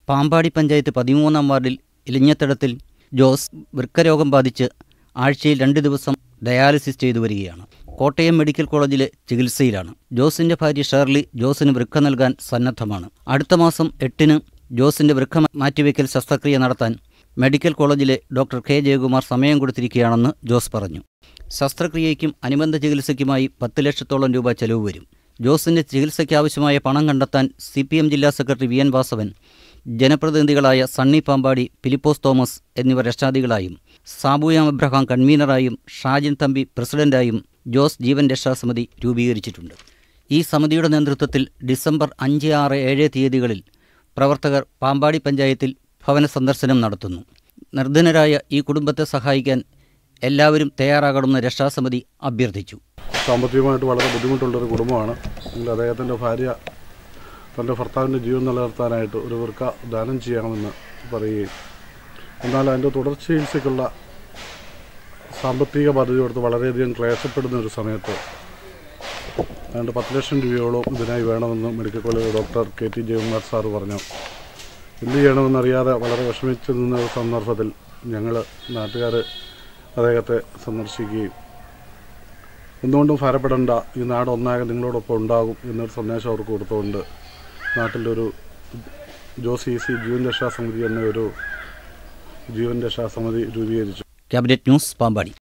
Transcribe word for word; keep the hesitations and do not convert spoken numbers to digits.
പാമ്പാടി പഞ്ചായത്ത് പതിമൂന്നാം വാർഡിൽ ഇലിഞ്ഞത്തടത്തിൽ ജോസ് വൃക്കരോഗം ബാധിച്ച് ആഴ്ചയിൽ രണ്ട് ദിവസം ഡയാലിസിസ് ചെയ്തു വരികയാണ്. കോട്ടയം മെഡിക്കൽ കോളേജിലെ ചികിത്സയിലാണ്. ജോസിന്റെ ഭാര്യ ഷേർലി ജോസിന് വൃക്ക നൽകാൻ സന്നദ്ധമാണ്. അടുത്ത മാസം എട്ടിന് ജോസിന്റെ വൃക്ക മാറ്റിവെക്കൽ ശസ്ത്രക്രിയ നടത്താൻ മെഡിക്കൽ കോളേജിലെ ഡോക്ടർ കെ ജയകുമാർ സമയം കൊടുത്തിരിക്കുകയാണെന്ന് ജോസ് പറഞ്ഞു. ശസ്ത്രക്രിയയ്ക്കും അനുബന്ധ ചികിത്സയ്ക്കുമായി പത്ത് ലക്ഷത്തോളം രൂപ ചെലവ് വരും. ജോസിന്റെ ചികിത്സയ്ക്കാവശ്യമായ പണം കണ്ടെത്താൻ സി പി എം ജില്ലാ സെക്രട്ടറി വി എൻ വാസവൻ, ജനപ്രതിനിധികളായ സണ്ണി പാമ്പാടി, ഫിലിപ്പോസ് തോമസ് എന്നിവർ രക്ഷാധികളായും സാബുയാം അബ്രഹാം കൺവീനറായും ഷാജിൻ തമ്പി പ്രസിഡന്റായും ജോസ് ജീവൻ രക്ഷാസമിതി രൂപീകരിച്ചിട്ടുണ്ട്. ഈ സമിതിയുടെ നേതൃത്വത്തിൽ ഡിസംബർ അഞ്ച് ആറ് ഏഴ് തീയതികളിൽ പ്രവർത്തകർ പാമ്പാടി പഞ്ചായത്തിൽ ഭവന സന്ദർശനം നടത്തുന്നു. നിർധനരായ ഈ കുടുംബത്തെ സഹായിക്കാൻ എല്ലാവരും തയ്യാറാകണമെന്ന് രക്ഷാസമിതി അഭ്യർത്ഥിച്ചു. സാമ്പത്തികമായിട്ട് വളരെ ബുദ്ധിമുട്ടുള്ളൊരു കുടുംബമാണ്. എങ്കിൽ അദ്ദേഹത്തിൻ്റെ ഭാര്യ തൻ്റെ ഭർത്താവിൻ്റെ ജീവൻ നിലനിർത്താനായിട്ട് ഒരു വൃക്ക ദാനം ചെയ്യാമെന്ന് പറയുകയും എന്നാൽ അതിൻ്റെ തുടർ ചികിത്സയ്ക്കുള്ള സാമ്പത്തിക പദ്ധതി കൊടുത്ത് വളരെയധികം ക്ലേശപ്പെടുന്ന ഒരു സമയത്ത് അതുകൊണ്ട് പത്ത് ലക്ഷം രൂപയോളം ഇതിനായി വേണമെന്ന് medical college doctor K T Jayakumar sir പറഞ്ഞു. എന്ത് ചെയ്യണമെന്നറിയാതെ വളരെ വിഷമിച്ചു നിന്ന സന്ദർഭത്തിൽ ഞങ്ങൾ നാട്ടുകാർ അദ്ദേഹത്തെ സന്ദർശിക്കുകയും ഒന്നുകൊണ്ടും ഭാരപ്പെടേണ്ട, ഈ നാട് ഒന്നാകെ നിങ്ങളോടൊപ്പം ഉണ്ടാകും എന്നൊരു സന്ദേശം അവർക്ക് കൊടുത്തുകൊണ്ട് നാട്ടിലൊരു ജോസ് ഇ സി ജീവൻ രക്ഷാ സമിതി എന്നൊരു ജീവൻ രക്ഷാ സമിതി രൂപീകരിച്ചു. Cabinet news Pampady.